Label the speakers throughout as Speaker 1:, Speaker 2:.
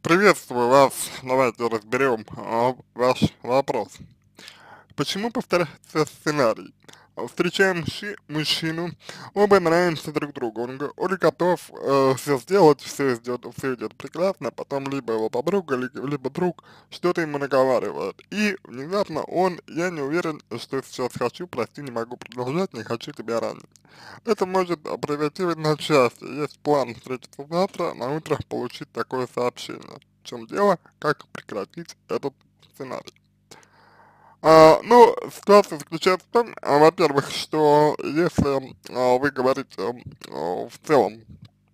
Speaker 1: Приветствую вас. Давайте разберем ваш вопрос. Почему повторяется сценарий? Встречаем мужчину, оба нравимся друг другу, он готов все сделать, все идет прекрасно, потом либо его подруга, либо друг что-то ему наговаривает, и внезапно я не уверен, что сейчас хочу, прости, не могу продолжать, не хочу тебя ранить. Это может аббревиативить на части. Есть план встретиться завтра, на утро получить такое сообщение. В чем дело, как прекратить этот сценарий. Ситуация заключается в том, во-первых, что если вы говорите в целом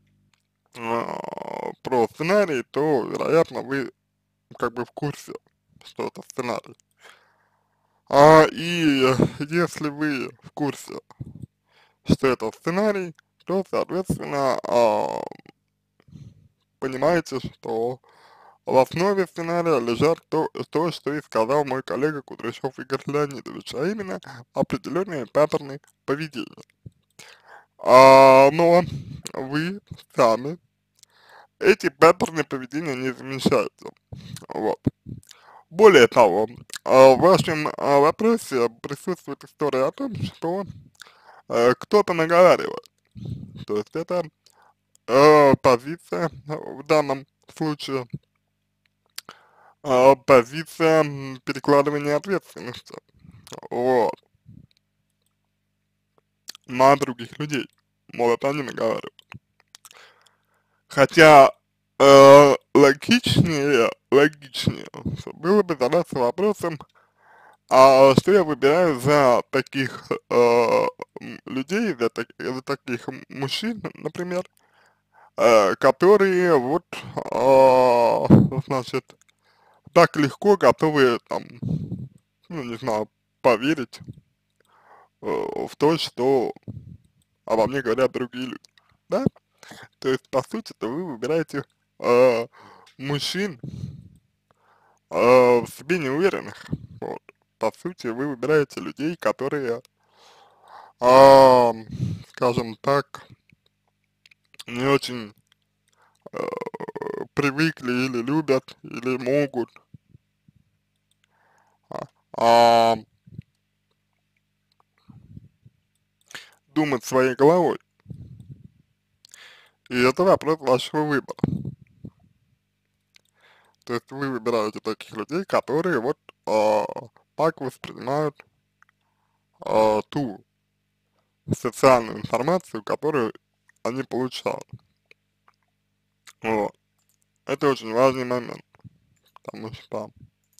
Speaker 1: про сценарий, то, вероятно, вы как бы в курсе, что это сценарий. И если вы в курсе, что это сценарий, то, соответственно, понимаете, что в основе сценария лежат то, что и сказал мой коллега Кудряшов Игорь Леонидович, а именно определенные паттерны поведения. Но вы сами эти паттерны поведения не замечаете. Вот. Более того, в вашем вопросе присутствует история о том, что кто-то наговаривает. То есть это позиция в данном случае, позиция перекладывания ответственности, вот, на других людей. Вот они наговаривают. Хотя логичнее было бы задаться вопросом, а что я выбираю за таких людей, за таких мужчин, например, которые вот, значит, так легко готовы там, ну, не знаю, поверить в то, что обо мне говорят другие люди, да? То есть, по сути-то, вы выбираете э, мужчин в себе неуверенных, вот. По сути, вы выбираете людей, которые, а, скажем так, не очень э, привыкли или любят, или могут а, а, думать своей головой. И это вопрос вашего выбора. То есть вы выбираете таких людей, которые вот а, так воспринимают ту социальную информацию, которую они получают. Вот. Это очень важный момент, потому что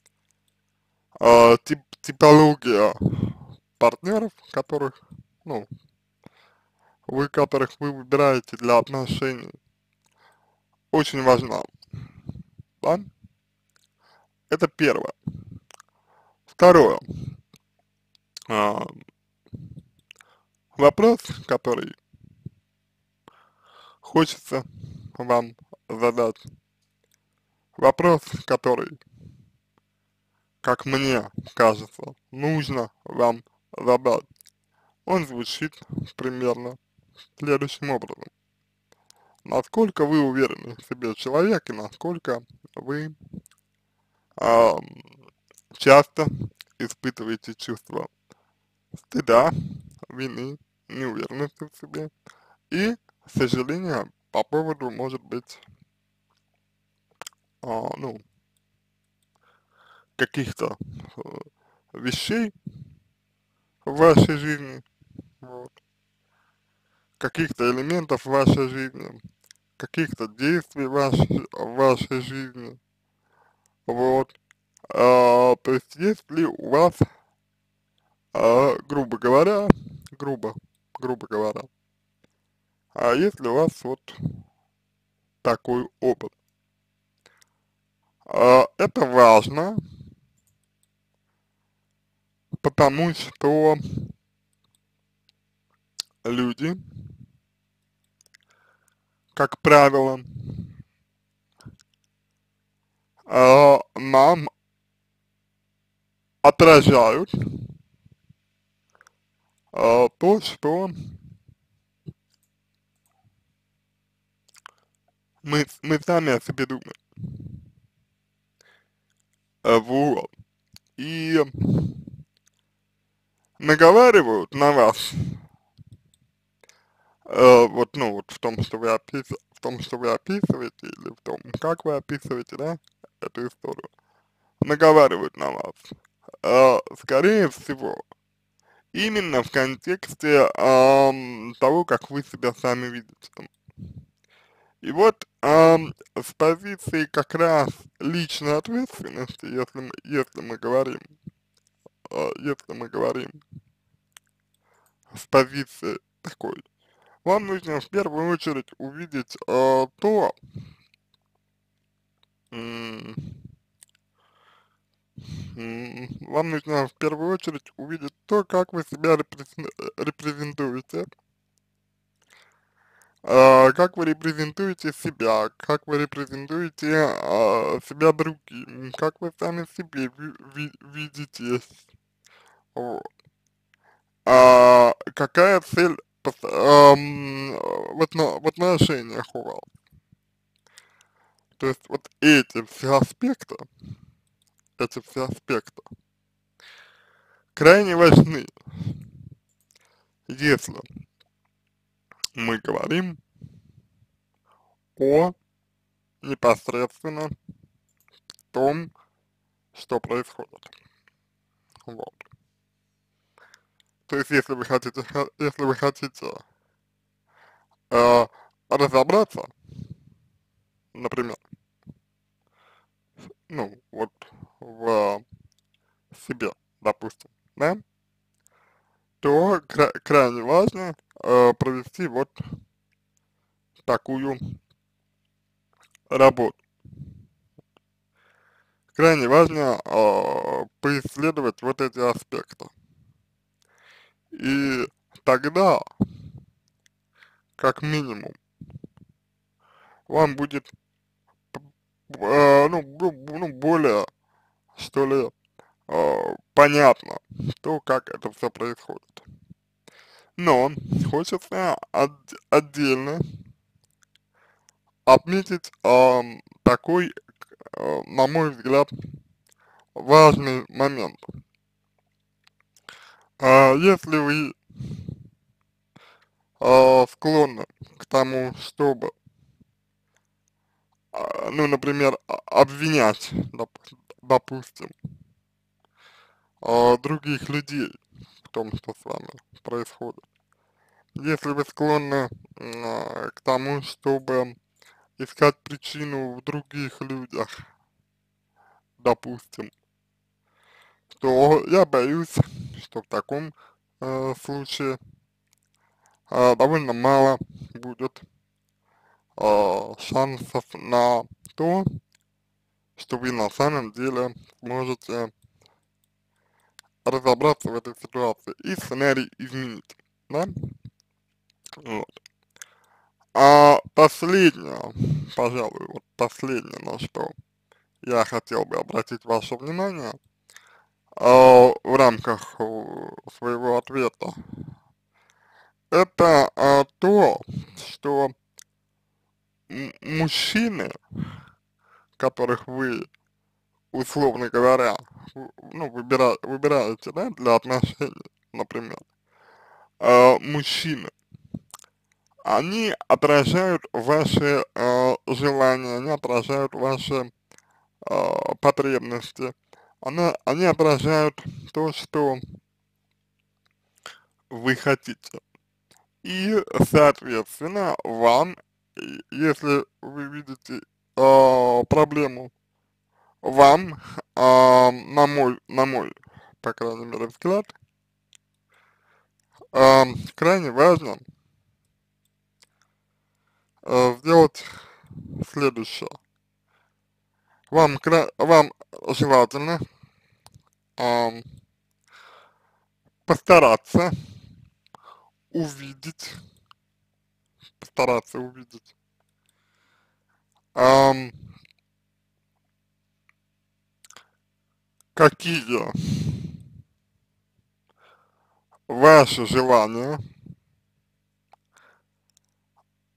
Speaker 1: типология партнеров, ну, которых вы выбираете для отношений, очень важна, да? Это первое. Второе. А, Вопрос, который хочется вам задать. Вопрос, который, как мне кажется, нужно вам задать. Он звучит примерно следующим образом. Насколько вы уверены в себе человек и насколько вы а, часто испытываете чувство стыда, вины, неуверенности в себе и сожаления по поводу, может быть, ну, каких-то вещей в вашей жизни, вот, каких-то элементов в вашей жизни, каких-то действий в вашей жизни, вот. То есть, есть ли у вас, грубо говоря, грубо, грубо говоря, есть ли у вас вот такой опыт? Это важно, потому что люди, как правило, нам отражают то, что мы сами о себе думаем. вот, и наговаривают на вас, вот, ну, вот в том, что вы в том, что вы описываете, или в том, как вы описываете, да, эту историю, наговаривают на вас, скорее всего, именно в контексте того, как вы себя сами видите. И вот с позиции как раз личной ответственности, если мы говорим, если мы говорим с позиции такой, вам нужно в первую очередь увидеть то, м, вам нужно в первую очередь увидеть то, как вы себя репрезентуете, как вы репрезентуете себя, как вы репрезентуете себя другим, как вы сами себе видитесь, вот. Какая цель в отношениях у вас. То есть вот эти все аспекты крайне важны, если мы говорим о непосредственно том, что происходит. Вот. То есть если вы хотите э, разобраться, например, ну, вот в себе, допустим, да, то крайне важно провести вот такую работу. Крайне важно поисследовать вот эти аспекты. И тогда, как минимум, вам будет более, что ли, понятно то, как это все происходит. Но хочется отдельно отметить такой, на мой взгляд, важный момент. Если вы склонны к тому, чтобы, ну, например, обвинять, допустим, других людей в том, что с вами происходит, если вы склонны к тому, чтобы искать причину в других людях, допустим, то я боюсь, что в таком случае довольно мало будет шансов на то, что вы на самом деле сможете разобраться в этой ситуации и сценарий изменить, да? Вот. Последнее, пожалуй, вот последнее, на что я хотел бы обратить ваше внимание в рамках своего ответа, это то, что мужчины, которых вы, условно говоря, ну, выбираете, да, для отношений, например, мужчины, они отражают ваши желания, они отражают ваши потребности, они отражают то, что вы хотите. И, соответственно, вам, если вы видите проблему, вам, на мой, по крайней мере, взгляд, крайне важно сделать следующее. Вам желательно ам, постараться увидеть, постараться увидеть ам, какие ваши желания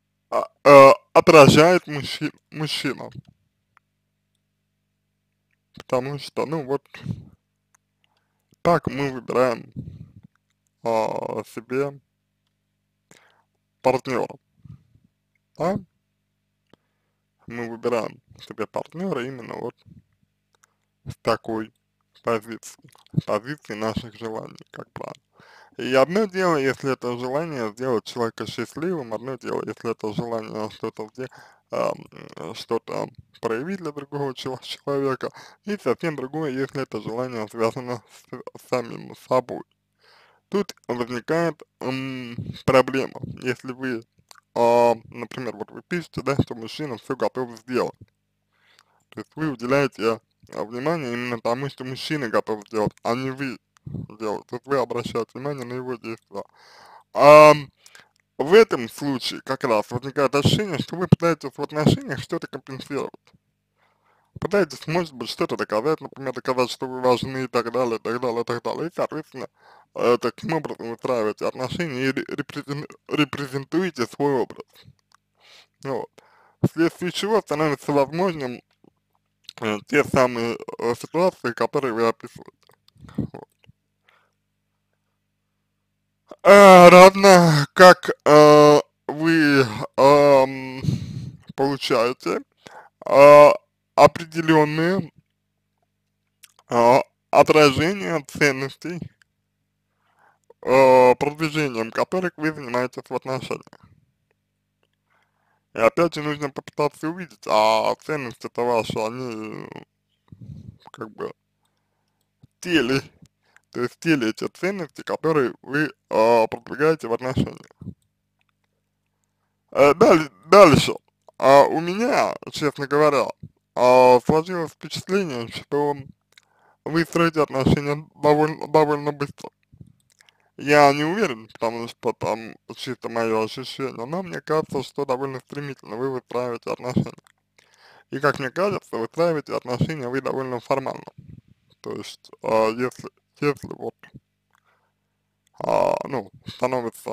Speaker 1: отражает мужчина. потому что, ну, вот так мы выбираем себе партнера, да? Мы выбираем себе партнера именно вот с такой позиции наших желаний, как правило. И одно дело, если это желание сделать человека счастливым, одно дело, если это желание что-то проявить для другого человека, и совсем другое, если это желание связано с самим собой. Тут возникает проблема, если вы, например, вот вы пишете, да, что мужчина все готов сделать, то есть вы уделяете внимание именно тому, что мужчина готов сделать, а не вы делаете, то есть вы обращаете внимание на его действия. А в этом случае как раз возникает ощущение, что вы пытаетесь в отношениях что-то компенсировать. Пытаетесь, может быть, что-то доказать, например, доказать, что вы важны и так далее, и так далее, и так далее. И, соответственно, таким образом выстраиваете отношения и репрезентуете свой образ. Вот. Вследствие чего становится возможным те самые ситуации, которые вы описываете. Вот. Равно как вы получаете а, определенные отражения ценностей, продвижением которых вы занимаетесь в отношениях. И опять же нужно попытаться увидеть, а ценности-то ваши, они как бы в теле, то есть в теле эти ценности, которые вы продвигаете в отношениях. Дальше. У меня, честно говоря, сложилось впечатление, что вы строите отношения довольно быстро. Я не уверен, потому что там чисто мое ощущение, но мне кажется, что довольно стремительно вы выстраиваете отношения. И как мне кажется, выстраиваете отношения вы довольно формально. То есть, если вот, ну, становится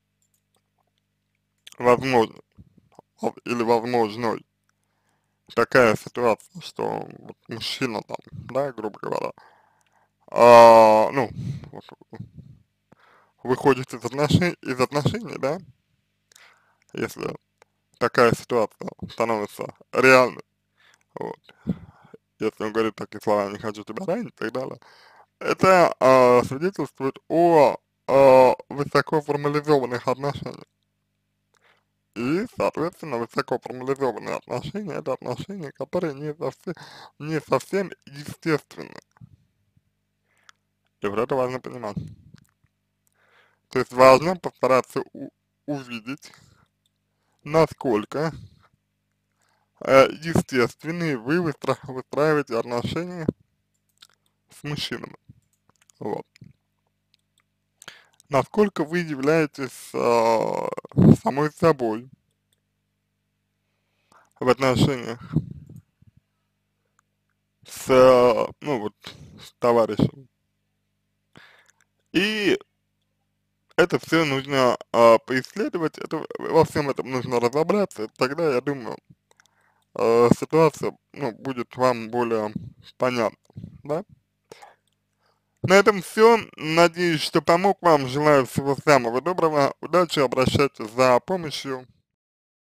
Speaker 1: возможно или возможной такая ситуация, что вот мужчина там, да, грубо говоря, ну, вот, выходит из отношений, да, если такая ситуация становится реальной, вот, если он говорит такие слова, я не хочу тебя ранить и так далее, это свидетельствует о высоко формализованных отношениях. И, соответственно, высоко формализованные отношения — это отношения, которые не совсем естественны. И вот это важно понимать. То есть важно постараться увидеть, насколько естественные вы выстраиваете отношения с мужчинами. Вот. Насколько вы являетесь самой собой в отношениях с, ну вот, с товарищем. И это все нужно поисследовать, это, во всем этом нужно разобраться, и тогда, я думаю, ситуация, ну, будет вам более понятна, да? На этом все. Надеюсь, что помог вам. Желаю всего самого доброго. Удачи, обращайтесь за помощью.